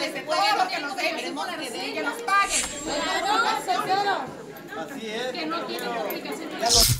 de todo lo que nos den, que nos paguen. Así es. Que no tiene publicación.